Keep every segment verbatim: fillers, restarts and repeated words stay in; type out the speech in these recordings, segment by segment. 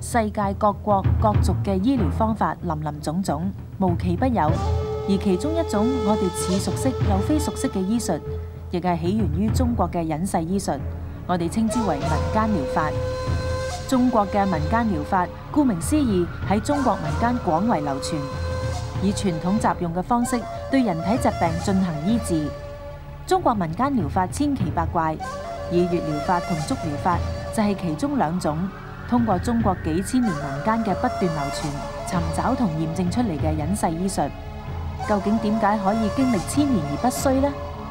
世界各國各族嘅醫療方法林林總總，無奇不有。而其中一種我哋似熟悉又非熟悉嘅醫術，亦係起源於中國嘅隱世醫術，我哋稱之為民間療法。中國嘅民間療法，顧名思義喺中國民間廣為流傳，以傳統雜用嘅方式對人體疾病進行醫治。中國民間療法千奇百怪，以穴療法同足療法就係其中兩種，通過中國幾千年民間嘅不斷流傳、尋找同驗證出嚟嘅隱世醫術，究竟點解可以經歷千年而不衰呢？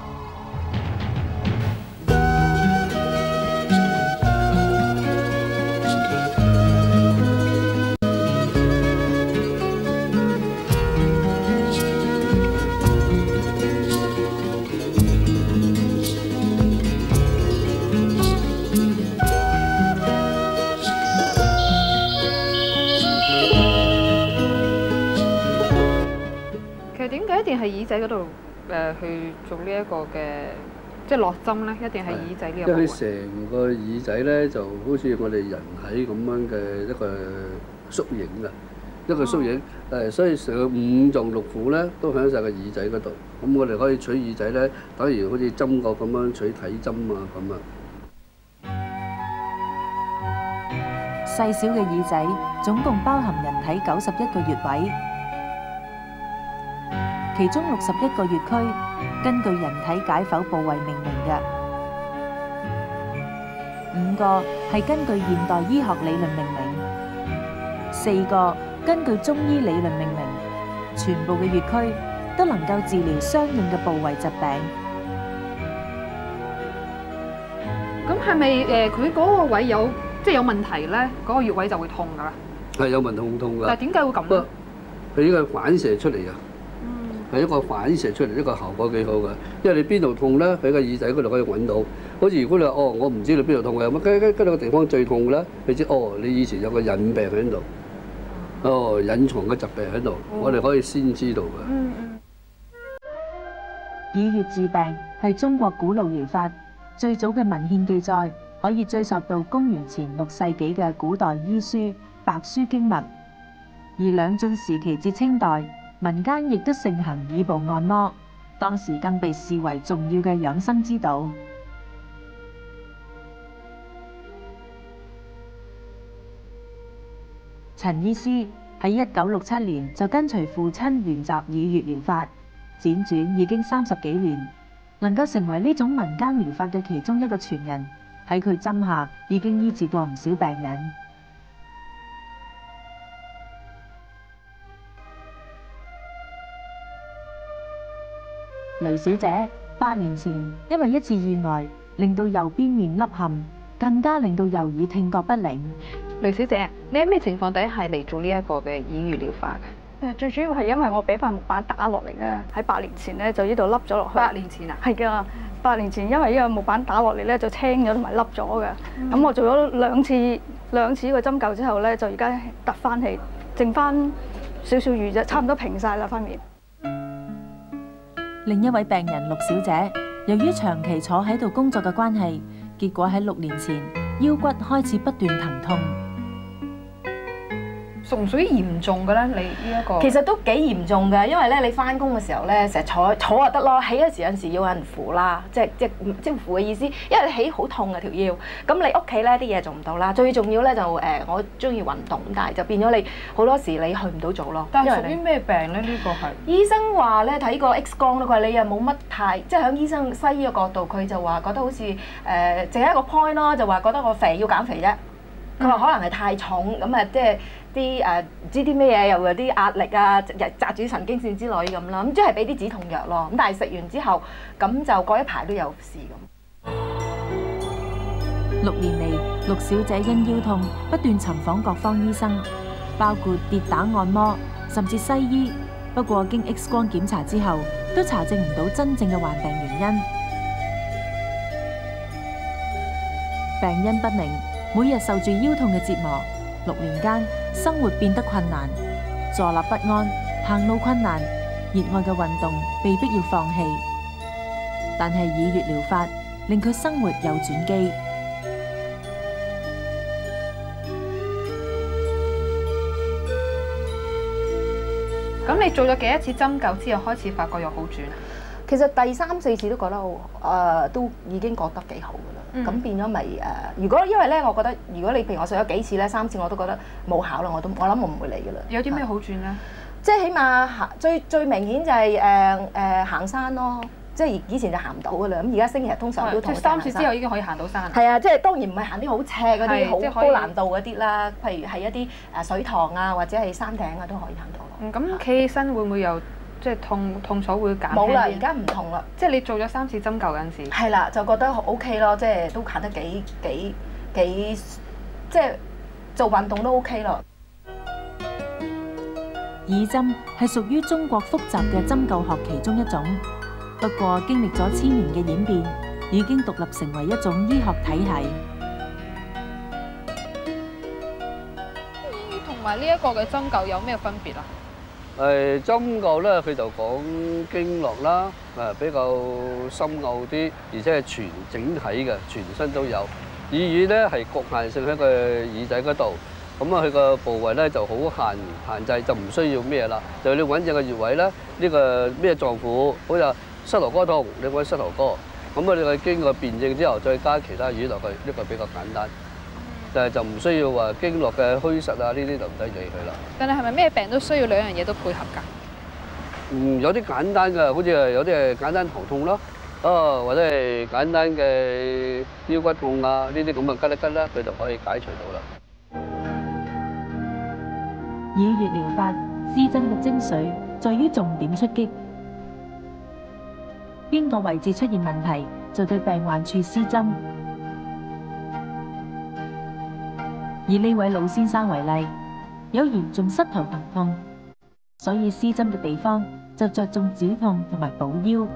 喺耳仔嗰度誒去做呢一個嘅即係落針咧，一定係耳仔呢個部位。 因為成個耳仔咧就好似我哋人體咁樣嘅一個縮影啊，一個縮影誒，所以成個五臟六腑咧都喺晒個耳仔嗰度。咁我哋可以取耳仔咧，等於好似針灸咁樣取體針啊咁啊。 細小嘅耳仔總共包含人體九十一個穴位。其中六十一個穴區根據人體解剖部位命名嘅，五個係根據現代醫學理論命名，四個根據中醫理論命名。全部嘅穴區都能夠治療相應嘅部位疾病。 咁係咪誒佢嗰個位有即係有問題咧？嗰個穴位就會痛㗎啦？ 係有問痛痛㗎。 但係點解會咁咧？ 佢呢個反射出嚟啊！係一個反射出嚟，一個效果幾好嘅。因為你邊度痛咧，喺個耳仔嗰度可以揾到。好似如果你話哦，我唔知你邊度痛嘅，咁跟跟跟到個地方最痛嘅咧，你知哦，你以前有個隱病喺度，哦，隱藏嘅疾病喺度，哦、我哋可以先知道嘅。 嗯嗯。 以穴治病係中國古老療法，最早嘅文獻記載可以追溯到公元前六世紀嘅古代醫書《白書經脈》，而兩晉時期至清代，民間亦都盛行耳部按摩，當時更被視為重要嘅養生之道。陳醫師喺一九六七年就跟隨父親沿襲耳穴療法，輾轉已經三十幾年，能夠成為呢種民間療法嘅其中一個傳人，喺佢針下已經醫治過唔少病人。雷小姐八年前因為一次意外，令到右邊面凹陷，更加令到右耳聽覺不靈。 雷小姐，你喺咩情況底下係嚟做呢一個嘅耳穴療法嘅？ 誒，最主要係因為我俾塊木板打落嚟咧，喺八年前咧就呢度凹咗落去。 八年前啊？ 係㗎，八年前因為呢個木板打落嚟咧就青咗同埋凹咗嘅。咁、嗯、我做咗兩次兩次個針灸之後咧，就而家突翻起，剩翻少少瘀啫，差唔多平晒啦塊面。 另一位病人陸小姐，由於長期坐喺度工作嘅關係，結果喺六年前腰骨開始不斷疼痛。 屬唔屬於嚴重嘅咧？你呢一個其實都幾嚴重嘅，因為咧你翻工嘅時候咧，成日坐坐就得咯，起嗰時有陣時要有人扶啦，即係即係即係扶嘅意思，因為你起好痛啊條腰，咁你屋企咧啲嘢做唔到啦。最重要咧就誒、呃，我中意運動，但係就變咗你好多時你去唔到做咯。 但係屬於咩病咧？呢、呢個係醫生話咧睇個 X 光咧，佢話你又冇乜太，即係喺醫生西醫嘅角度，佢就話覺得好似誒淨係一個 point 咯，就話覺得我肥要減肥啫。佢話可能係太重咁啊，即係啲誒唔知啲咩嘢，又有啲壓力啊，紮住神經線之類咁啦。咁即係俾啲止痛藥咯。咁但係食完之後，咁就過一排都有事咁。 六年嚟，陸小姐因腰痛不斷尋訪各方醫生，包括跌打按摩，甚至西醫。不過經 X 光檢查之後，都查證唔到真正嘅患病原因。病因不明。每日受住腰痛嘅折磨，六年間生活變得困難，坐立不安，行路困難，熱愛嘅運動被迫要放棄。但係耳穴療法令佢生活有轉機。 咁你做咗幾多次針灸之後開始發覺有好轉啊？ 其實第三四次都覺得好，誒、呃、都已經覺得幾好㗎啦。咁、嗯、變咗咪誒？如果因為咧，我覺得如果你譬如我上咗幾次咧，三次我都覺得冇效啦，我都我諗我唔會嚟㗎啦。 有啲咩好轉咧？ 即係起碼行最最明顯就係誒誒行山咯。即係以前就行唔到㗎啦，咁而家星期日通常都同即係三次之後已經可以行到山。 係啊，即係當然唔係行啲好斜嗰啲係好高難度嗰啲啦，譬如係一啲誒水塘啊，或者係山頂啊都可以行到咯。 嗯，咁企起身會唔會有即係痛痛楚會減輕啲？ 冇啦，而家唔痛啦。 即係你做咗三次針灸嗰陣時。 係啦，就覺得 O K 咯，即係都行得幾幾幾，即係做運動都 O K 咯。 耳針係屬於中國複雜嘅針灸學其中一種。不過經歷咗千年嘅演變，已經獨立成為一種醫學體系。 同埋呢一個嘅針灸有咩分別啊？ 誒針灸咧，佢就講經絡啦，誒比較深奧啲，而且係全整體嘅，全身都有。耳穴咧係局限性喺個耳仔嗰度，咁啊佢個部位咧就好限限制，就唔需要咩啦。就你揾正個穴位咧，呢個咩臟腑，好似膝頭哥痛，你揾膝頭哥，咁啊你係經過辨證之後，再加其他穴落去，呢個比較簡單。但係就唔需要話經絡嘅虛實啊，呢啲就唔使理佢啦。 但係係咪咩病都需要兩樣嘢都配合㗎？ 嗯，有啲簡單㗎，好似係有啲係簡單頭痛咯，啊或者係簡單嘅腰骨痛啊，呢啲咁啊吉一吉啦，佢就可以解除到啦。 耳穴療法施針嘅精髓在於重點出擊。邊個位置出現問題，就對病患處施針。以呢位老先生為例，有嚴重膝頭疼痛，所以施針嘅地方就着重止痛同埋補腰。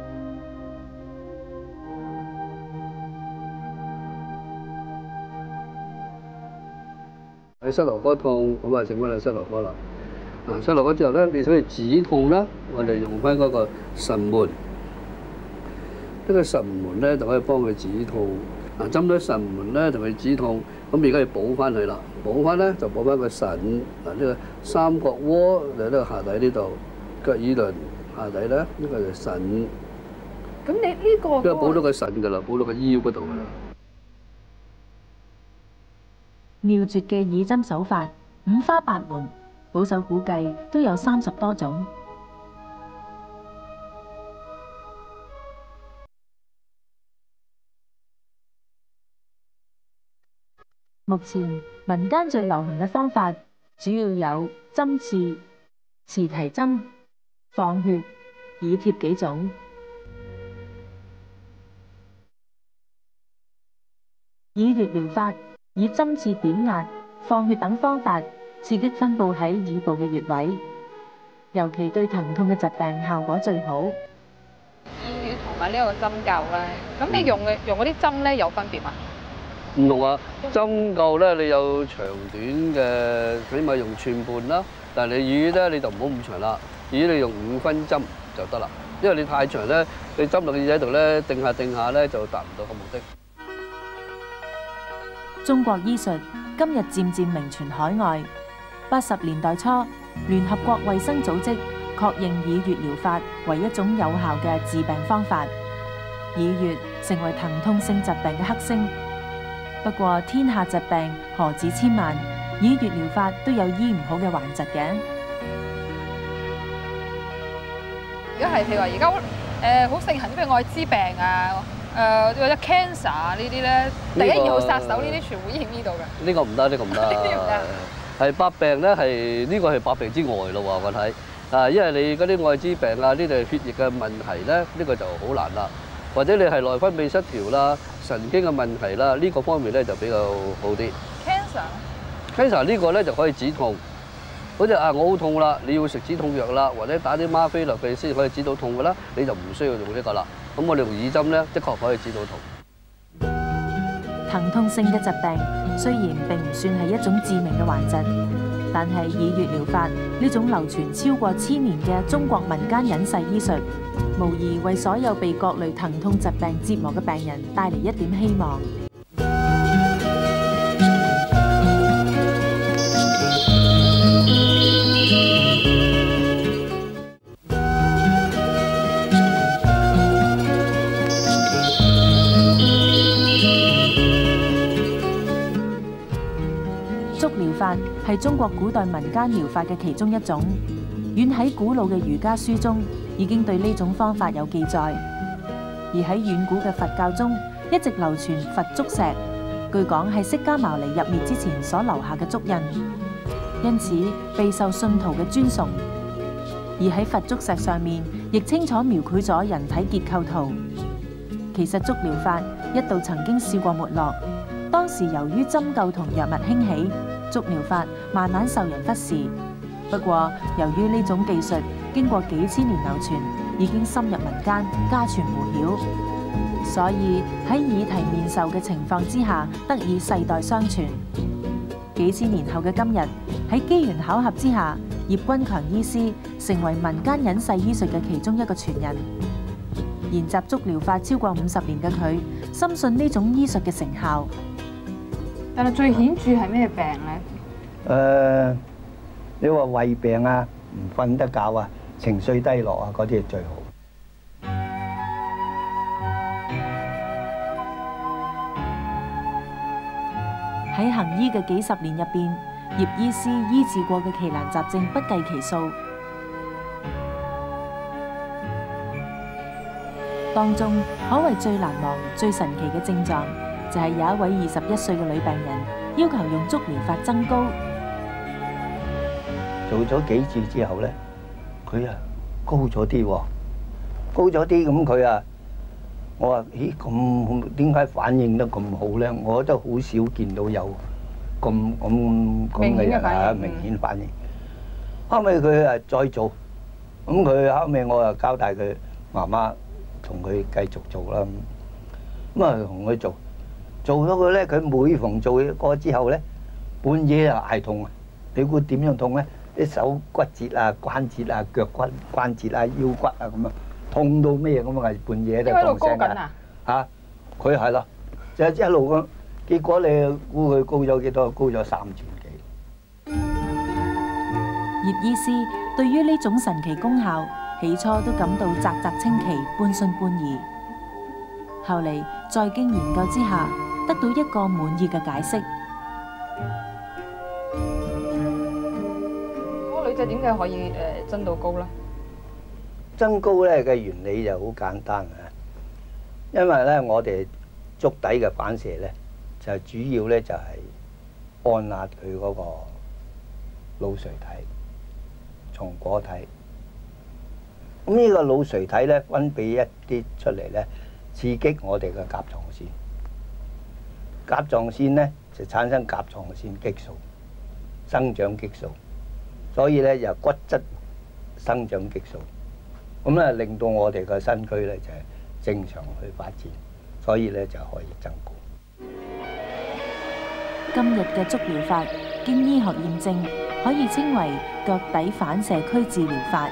喺膝頭哥痛，咁啊整翻你膝頭哥啦。嗱，膝頭哥之後咧，你想去止痛啦，我哋用翻嗰個神門。呢個神門咧就可以幫佢止痛。嗱，針對神門咧同佢止痛，咁而家要補翻佢啦。補翻咧就補翻個腎。嗱，呢個三角窩就喺呢個下底呢度，腳耳輪下底咧，呢個就腎。 咁你呢個因為補到個腎㗎啦，補到個腰嗰度㗎啦。 妙絕嘅耳針手法五花八門，保守估計都有三十多種。目前民間最流行嘅方法主要有針刺、磁提針、放血、耳貼幾種。耳穴療法以針刺、點壓、放血等方法刺激分布喺耳部嘅穴位，尤其對疼痛嘅疾病效果最好。 耳穴同埋呢一個針灸咧，咁你用嘅用嗰啲針咧有分別嗎？ 唔同啊，針灸咧你有長短嘅，起碼用寸半啦。但係你耳穴咧你就唔好咁長啦，耳穴你用五分針就得啦。因為你太長咧，你針落耳仔度咧，定下定下咧就達唔到個目的。 中國醫術今日漸漸名傳海外。八十年代初，聯合國衛生組織確認耳穴療法為一種有效嘅治病方法，耳穴成為疼痛性疾病嘅剋星。不過天下疾病何止千萬，耳穴療法都有醫唔好嘅頑疾嘅。 如果係譬如話而家誒好盛行啲咩愛滋病啊，誒或者 cancer 啊呢啲咧，第一二號殺手呢啲全部醫喺呢度嘅。 呢個唔得，呢個唔得。 呢啲唔得。 係百病咧，係呢個係百病之外咯喎，我睇啊，因為你嗰啲愛滋病啊，呢度血液嘅問題咧，呢個就好難啦。或者你係內分泌失調啦、神經嘅問題啦，呢個方面咧就比較好啲。cancer，cancer 呢個咧就可以止痛。好似啊，我好痛啦，你要食止痛藥啦，或者打啲嗎啡落去先可以止到痛㗎啦，你就唔需要用呢個啦。咁我哋用耳針咧，的確可以止到痛。 疼痛性嘅疾病雖然並唔算係一種致命嘅頑疾，但係耳穴療法呢種流傳超過千年嘅中國民間隱世醫術，無疑為所有被各類疼痛疾病折磨嘅病人帶嚟一點希望。 足療法係中國古代民間療法嘅其中一種，遠喺古老嘅儒家書中已經對呢種方法有記載。而喺遠古嘅佛教中，一直流傳佛足石，據講係釋迦牟尼入滅之前所留下嘅足印，因此備受信徒嘅尊崇。而喺佛足石上面，亦清楚描繪咗人體結構圖。其實足療法一度曾經試過沒落，當時由於針灸同藥物興起，足療法慢慢受人忽視。不過由於呢種技術經過幾千年流傳，已經深入民間，家傳戶曉，所以喺耳提面授嘅情況之下，得以世代相傳。幾千年後嘅今日，喺機緣巧合之下，葉君強醫師成為民間隱世醫術嘅其中一個傳人。研習足療法超過五十年嘅佢，深信呢種醫術嘅成效。 但係最顯著係咩病咧？ 誒、呃，你話胃病啊，唔瞓得覺啊，情緒低落啊，嗰啲係最好。 喺行醫嘅幾十年入邊，葉醫師醫治過嘅奇難雜症不計其數。當中可謂最難忘、最神奇嘅症狀，就係有一位二十一歲嘅女病人要求用足療法增高。 做咗幾次之後咧，佢啊高咗啲喎，高咗啲咁佢啊，我話咦咁點解反應得咁好咧？我都好少見到有咁咁咁嘅人啊，明顯反應。後尾佢啊再做，咁佢後尾我啊交代佢媽媽同佢繼續做啦。咁啊同佢做，做咗佢咧，佢每逢做過之後咧，半夜啊嗌痛啊！你估點樣痛咧？啲手骨折啊、關節啊、腳骨關節啊、腰骨啊咁啊，痛到咩咁啊？半夜都痛聲㗎嚇！佢係咯，就一路咁，結果你估佢高咗幾多？高咗三寸幾。 葉醫師對於呢種神奇功效，起初都感到嘖嘖稱奇、半信半疑。後嚟再經研究之下，得到一個滿意嘅解釋。 嗰個女仔點解可以誒增到高咧？ 增高咧嘅原理就好簡單啊，因為咧我哋足底嘅反射咧，就主要咧就係按壓佢嗰個腦垂體、松果體。咁呢個腦垂體咧分泌一啲出嚟咧，刺激我哋嘅甲狀腺。甲狀腺咧就產生甲狀腺激素、生長激素，所以咧由骨質生長激素，咁咧令到我哋個身軀咧就係正常去發展，所以咧就可以增高。 今日嘅足療法經醫學驗證，可以稱為腳底反射區治療法。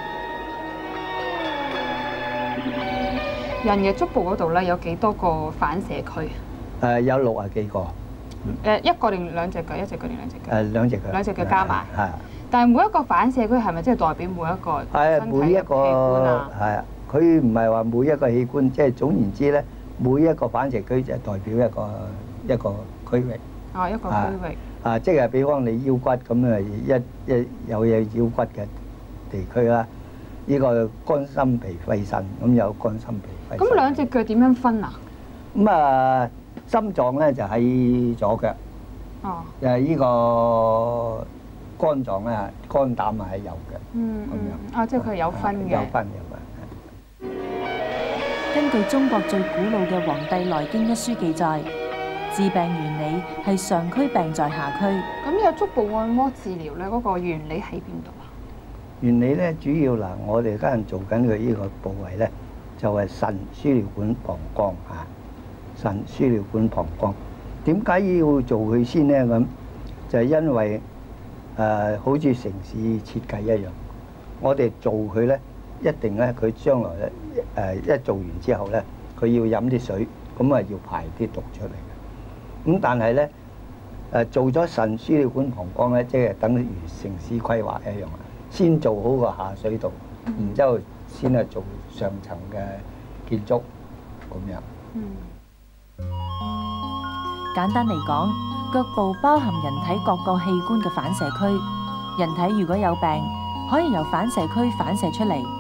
人嘅足部嗰度咧有幾多個反射區？ 誒有六啊幾個。 誒一個定兩隻腳，一隻腳定兩隻腳？ 誒兩隻腳。 兩隻腳加埋。 係。 但係每一個反射區係咪即係代表每一個身體嘅器官啊？ 係啊，佢唔係話每一個器官，即係總言之咧，每一個反射區就係代表一個一個區域。 哦，一個區域。 啊，即係比方你腰骨咁啊，一一有嘢腰骨嘅地區啦。呢個肝心脾肺腎咁有肝心脾肺。 咁兩隻腳點樣分啊？ 咁啊，心臟咧就喺左腳。 哦。 誒呢個肝臟咧，肝膽啊喺右腳。 嗯咁樣。 啊，即係佢有分嘅。 有分有分。 根據中國最古老嘅《黃帝內經》一書記載，治病原理係上驅病在下驅。 咁有足部按摩治療咧，嗰個原理喺邊度啊？ 原理咧主要嗱，我哋家人做緊佢呢個部位咧，就係腎輸尿管膀胱嚇，腎輸尿管膀胱。點解要做佢先咧？咁就係因為誒、呃，好似城市設計一樣，我哋做佢咧，一定咧佢將來咧誒、呃、一做完之後咧，佢要飲啲水，咁啊要排啲毒出嚟嘅。咁但係咧誒做咗腎輸尿管膀胱咧，即係等於城市規劃一樣啊。先做好個下水道，然之後先係做上層嘅建築咁樣。 簡單嚟講， 腳部包含人體各個器官嘅反射區，人體如果有病，可以由反射區反射出嚟。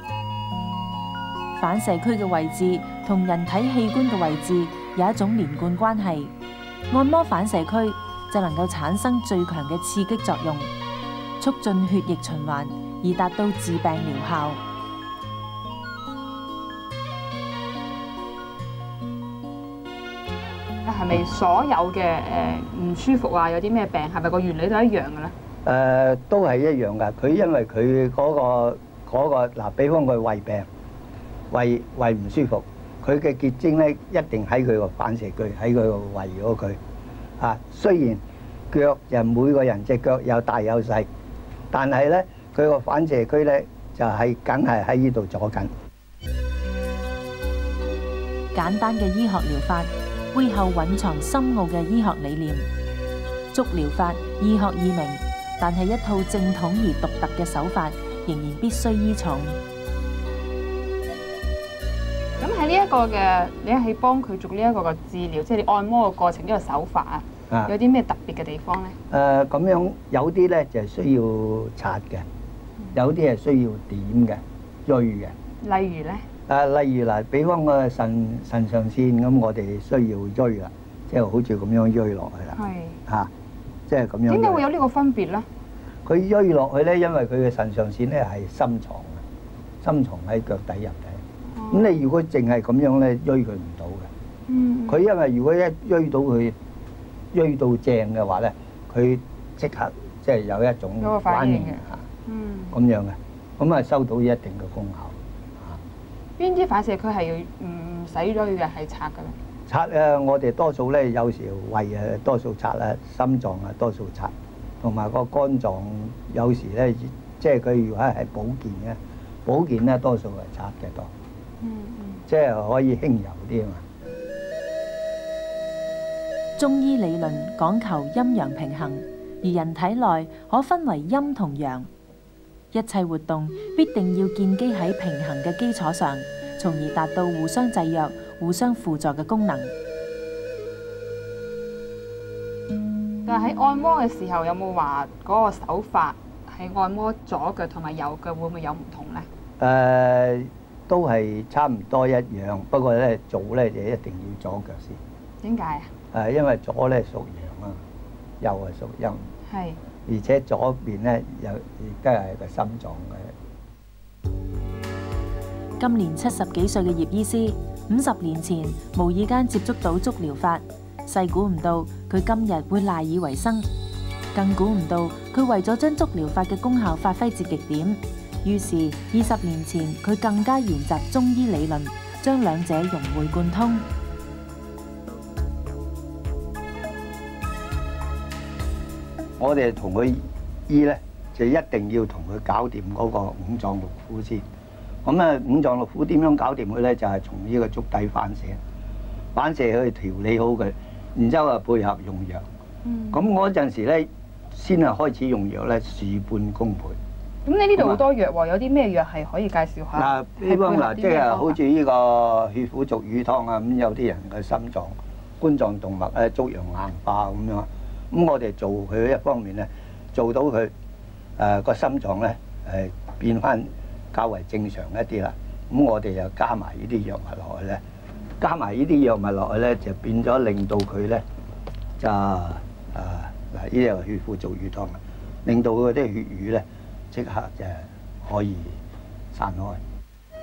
反射區嘅位置同人體器官嘅位置有一種連貫關係。按摩反射區就能夠產生最強嘅刺激作用，促進血液循環，而達到治病療效。 係咪所有嘅誒唔舒服啊？有啲咩病係咪個原理都一樣嘅咧？ 誒，都係一樣㗎。佢因為佢嗰個嗰個嗱，比方佢胃病，胃胃唔舒服，佢嘅結晶咧一定喺佢個反射區，喺佢個胃嗰區。啊，雖然腳就每個人隻腳有大有細，但係咧佢個反射區咧就係梗係喺呢度阻緊。 簡單嘅醫學療法背後蘊藏深奧嘅醫學理念。足療法醫學易明，但係一套正統而獨特嘅手法，仍然必須依從。 咁喺呢一個嘅，你係幫佢做呢一個嘅治療，即係你按摩嘅過程呢個手法啊，有啲咩特別嘅地方咧？ 誒，咁樣有啲咧就係需要擦嘅，有啲係需要點嘅、鋥嘅。 例如咧？ 誒，例如嗱，比方個腎腎上腺咁，我哋需要鋥啦，即係好似咁樣鋥落去啦。 係。 嚇，即係咁樣。 點解會有呢個分別咧？ 佢鋥落去咧，因為佢嘅腎上腺咧係深藏嘅，深藏喺腳底入底。咁你如果淨係咁樣咧，鋥佢唔到嘅。嗯。佢因為如果一鋥到佢鋥到正嘅話咧，佢即刻即係有一種反應嘅嚇。嗯。咁樣嘅，咁啊收到一定嘅功效。 邊啲反射區係要唔使鋥嘅，係擦嘅咧？ 擦啊！我哋多數咧，有時胃啊多數擦啦，心臟啊多數擦，同埋個肝臟有時咧，即係佢如果係保健嘅，保健咧多數係擦嘅多。嗯嗯。即係可以輕柔啲啊嘛。 中醫理論講求陰陽平衡，而人體內可分為陰同陽。一切活動必定要建基喺平衡嘅基礎上，從而達到互相制約、互相輔助嘅功能。 但係喺按摩嘅時候，有冇話嗰個手法喺按摩左腳同埋右腳會唔會有唔同呢？ 誒、呃，都係差唔多一樣，不過咧左咧就一定要左腳先。點解啊？誒，因為左咧屬陽啊，右係屬陰。係。而且左邊咧又亦都係個心臟嘅。 今年七十幾歲嘅葉醫師，五十年前無意間接觸到足療法，細估唔到佢今日會賴以為生，更估唔到佢為咗將足療法嘅功效發揮至極點，於是二十年前佢更加研習中醫理論，將兩者融會貫通。 我哋同佢醫咧，就一定要同佢搞掂嗰個五臟六腑先。咁啊，五臟六腑點樣搞掂佢咧？就係從呢個足底反射，反射去調理好佢，然之後啊配合用藥。咁嗰陣時咧，先係開始用藥咧，事半功倍。 咁你呢度好多藥喎，有啲咩藥係可以介紹下？ 嗱，呢方嗱，即係好似呢個血府逐瘀湯啊，咁有啲人嘅心臟、冠狀動脈咧粥樣硬化咁樣。咁我哋做佢一方面咧，做到佢誒個心臟咧誒變翻較為正常一啲啦。咁我哋又加埋呢啲藥物落去咧，加埋呢啲藥物落去咧，就變咗令到佢咧就誒嗱呢個血府逐瘀湯啊，令到佢啲血瘀咧即刻就可以散開。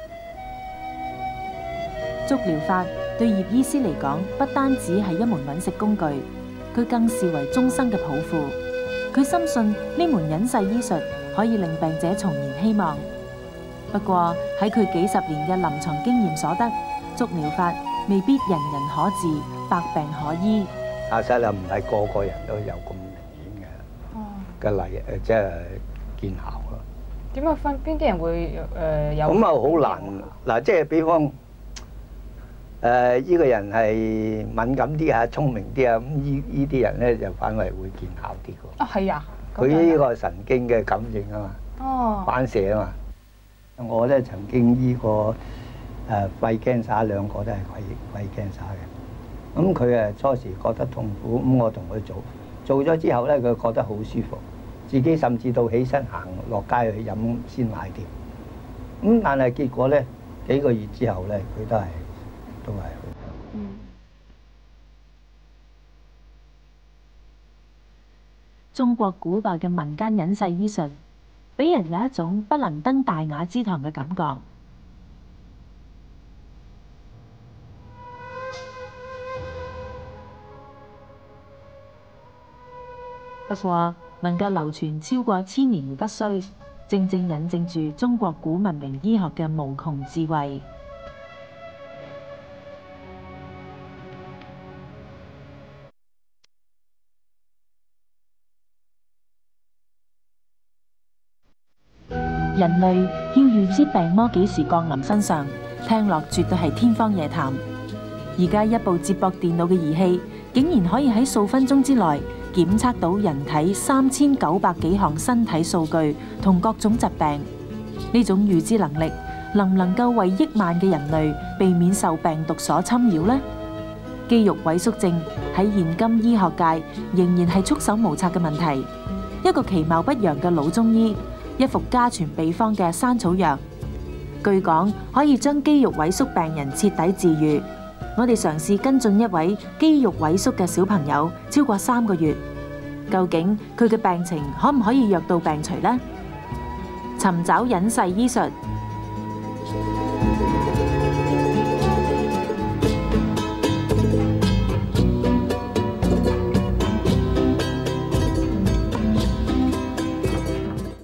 足療法對葉醫師嚟講，不單止係一門揾食工具。佢更視為終生嘅抱負。佢深信呢門隱世醫術可以令病者重燃希望。不過喺佢幾十年嘅臨床經驗所得，足療法未必人人可治，百病可醫。 其實又唔係個個人都有咁明顯嘅嘅例誒，即係見效咯。 點樣分邊啲人會誒有？ 咁啊好難嗱，即係比方。誒依個人係敏感啲啊，聰明啲啊，咁依依啲人咧就反為會見效啲嘅。啊，係啊！佢呢個神經嘅感應啊嘛，哦，反射啊嘛。我咧曾經醫過誒肺 cancer 兩個都係肺肺 cancer 嘅， 咁佢誒初時覺得痛苦，咁我同佢做，做咗之後咧，佢覺得好舒服，自己甚至到起身行落街去飲鮮奶添。咁但係結果咧，幾個月之後咧，佢都係都係好。 嗯。 中國古代嘅民間隱世醫術，俾人有一種不能登大雅之堂嘅感覺。不過，能夠流傳超過千年而不衰，正正引證住中國古文明醫學嘅無窮智慧。人類要預知病魔幾時降臨身上，聽落絕對係天方夜譚。而家一部接駁電腦嘅儀器，竟然可以喺數分鐘之內檢測到人體三千九百幾項身體數據同各種疾病。呢種預知能力，能唔能夠為億萬嘅人類避免受病毒所侵擾呢？肌肉萎縮症喺現今醫學界仍然係束手無策嘅問題。一個其貌不揚嘅老中醫，一服家傳秘方嘅山草藥，據講可以將肌肉萎縮病人徹底治癒。我哋嘗試跟進一位肌肉萎縮嘅小朋友，超過三個月，究竟佢嘅病情可唔可以藥到病除呢？尋找隱世醫術。